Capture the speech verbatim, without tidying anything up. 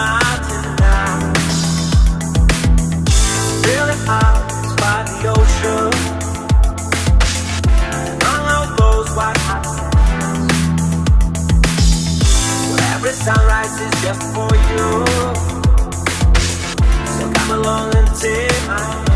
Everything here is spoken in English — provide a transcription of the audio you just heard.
mountain now. Feeling out by the ocean, all of those white hot sands, where every sunrise is just for you. So come along and take my hand.